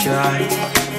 your eyes.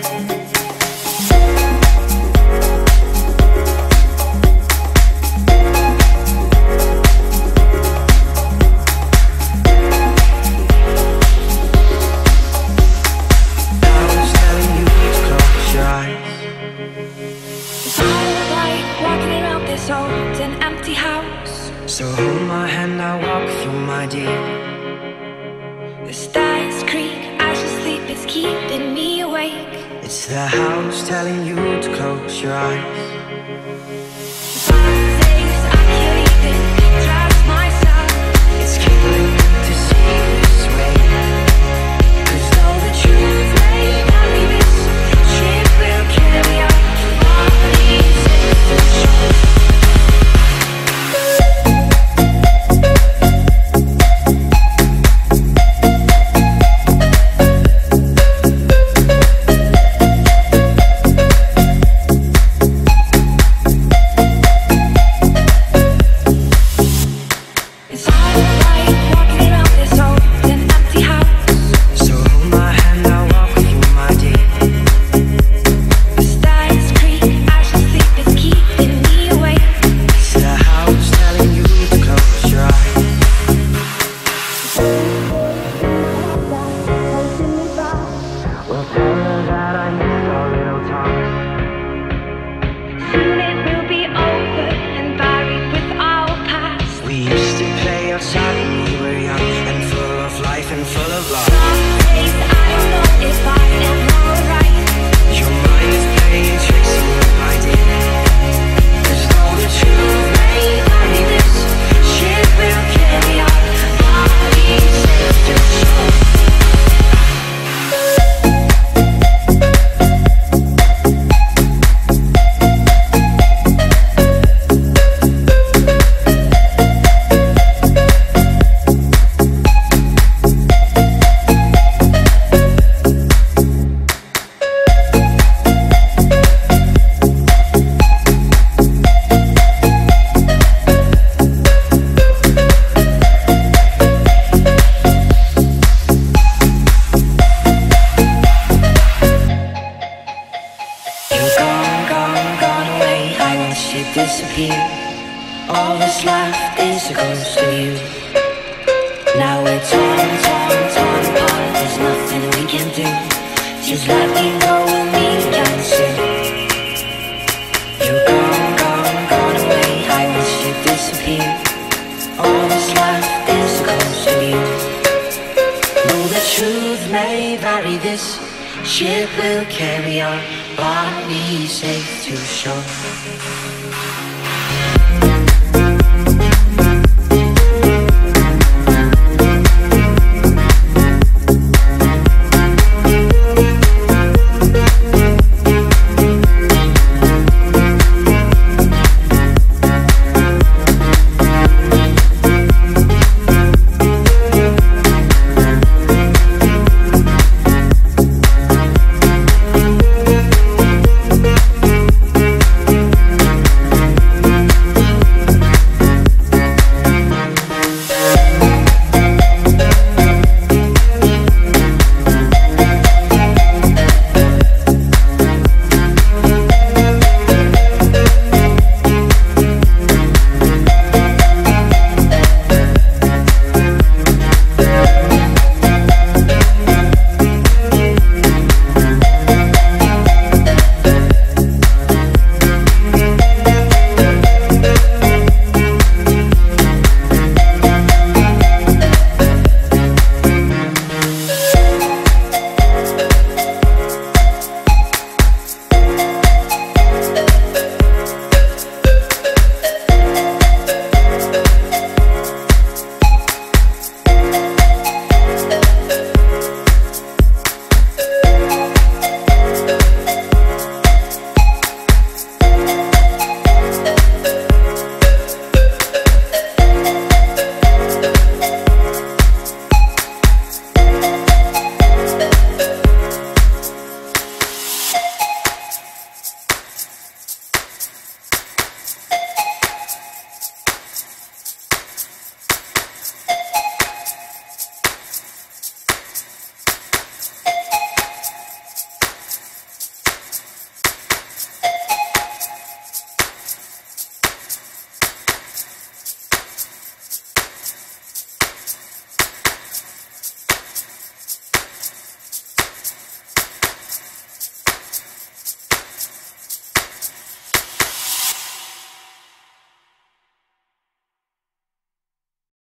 Old and empty house. So hold my hand, I'll walk with you, my dear. The stars creak as you sleep, it's keeping me awake. It's the house telling you to close your eyes. Some days I can't even trust myself. It's killing me to see you this way. 'Cause though the truth may carry this ship will carry our bodies into the shore. Disappear. All that's left is a ghost of you. Now we're torn apart. There's nothing we can do. Just let me go and we can see. You're gone away. I wish you'd disappear. All that's left is a ghost of you. Though the truth may vary, this ship will carry our bodies safe to shore.